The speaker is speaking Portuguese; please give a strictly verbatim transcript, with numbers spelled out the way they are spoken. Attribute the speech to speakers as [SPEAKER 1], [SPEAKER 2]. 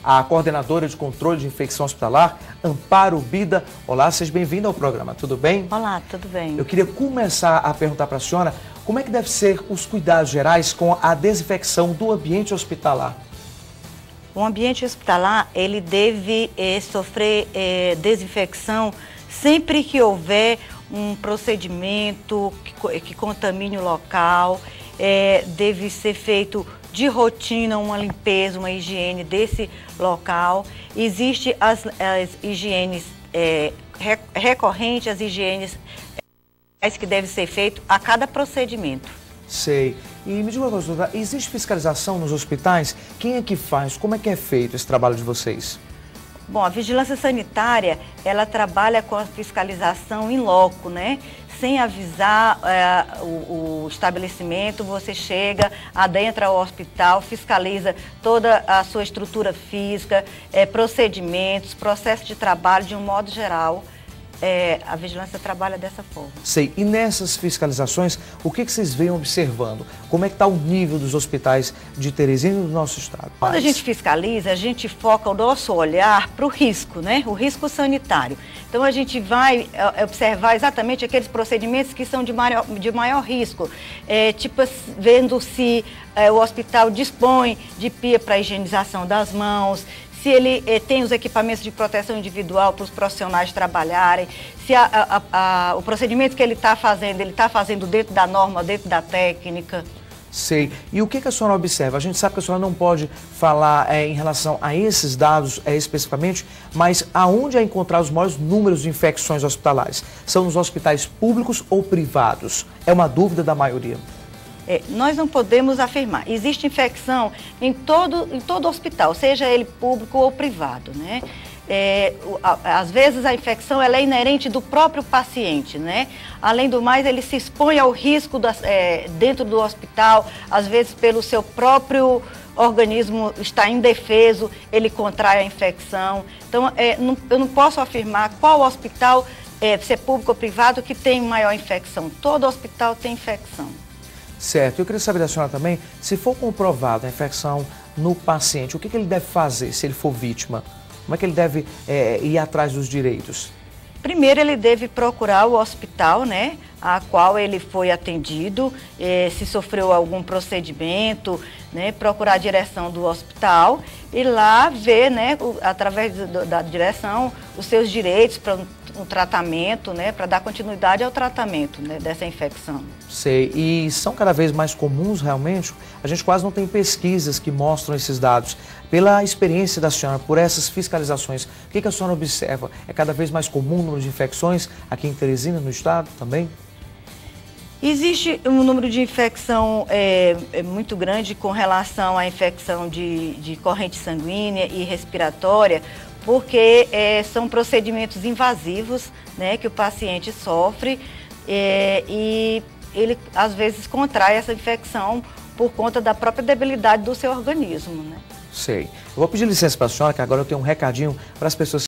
[SPEAKER 1] a coordenadora de controle de infecção hospitalar, Amparo Bida. Olá, seja bem-vinda ao programa, tudo bem?
[SPEAKER 2] Olá, tudo bem.
[SPEAKER 1] Eu queria começar a perguntar para a senhora como é que deve ser os cuidados gerais com a desinfecção do ambiente hospitalar.
[SPEAKER 2] O ambiente hospitalar, ele deve eh, sofrer eh, desinfecção sempre que houver um procedimento que, que contamine o local, é, deve ser feito de rotina uma limpeza, uma higiene desse local. Existem as, as higienes é, recorrentes, as higienes é, que devem ser feitas a cada procedimento.
[SPEAKER 1] Sei. E me diga uma coisa, doutora, existe fiscalização nos hospitais? Quem é que faz? Como é que é feito esse trabalho de vocês?
[SPEAKER 2] Bom, a vigilância sanitária, ela trabalha com a fiscalização in loco, né? Sem avisar é, o, o estabelecimento, você chega, adentra o hospital, fiscaliza toda a sua estrutura física, é, procedimentos, processo de trabalho de um modo geral. É, a vigilância trabalha dessa forma.
[SPEAKER 1] Sei. E nessas fiscalizações, o que, que vocês vêm observando? Como é que está o nível dos hospitais de Teresina e do nosso estado?
[SPEAKER 2] Quando a gente fiscaliza, a gente foca o nosso olhar para o risco, né? O risco sanitário. Então, a gente vai é, observar exatamente aqueles procedimentos que são de maior, de maior risco. É, tipo, vendo se é, o hospital dispõe de pia para higienização das mãos, se ele eh, tem os equipamentos de proteção individual para os profissionais trabalharem, se a, a, a, o procedimento que ele está fazendo, ele está fazendo dentro da norma, dentro da técnica.
[SPEAKER 1] Sei. E o que, que a senhora observa? A gente sabe que a senhora não pode falar é, em relação a esses dados é, especificamente, mas aonde é encontrar os maiores números de infecções hospitalares? São nos hospitais públicos ou privados? É uma dúvida da maioria.
[SPEAKER 2] É, nós não podemos afirmar. Existe infecção em todo, em todo hospital, seja ele público ou privado, né? É, a, às vezes a infecção ela é inerente do próprio paciente, né? Além do mais, ele se expõe ao risco da, é, dentro do hospital, às vezes pelo seu próprio organismo está indefeso, ele contrai a infecção. Então, é, não, eu não posso afirmar qual hospital, é, se é público ou privado, que tem maior infecção. Todo hospital tem infecção.
[SPEAKER 1] Certo. Eu queria saber da senhora também, se for comprovada a infecção no paciente, o que, que ele deve fazer se ele for vítima? Como é que ele deve é, ir atrás dos direitos?
[SPEAKER 2] Primeiro, ele deve procurar o hospital, né, a qual ele foi atendido, eh, se sofreu algum procedimento, né, procurar a direção do hospital e lá ver, né, o, através do, da direção, os seus direitos para um, um tratamento, né, para dar continuidade ao tratamento, né, dessa infecção.
[SPEAKER 1] Sei. E são cada vez mais comuns realmente? A gente quase não tem pesquisas que mostram esses dados. Pela experiência da senhora, por essas fiscalizações, o que, que a senhora observa? É cada vez mais comum o número de infecções aqui em Teresina, no estado, também?
[SPEAKER 2] Existe um número de infecção é, é muito grande com relação à infecção de, de corrente sanguínea e respiratória, porque é, são procedimentos invasivos, né, que o paciente sofre é, e ele às vezes contrai essa infecção por conta da própria debilidade do seu organismo, né?
[SPEAKER 1] Sei. Eu vou pedir licença para a senhora, que agora eu tenho um recadinho para as pessoas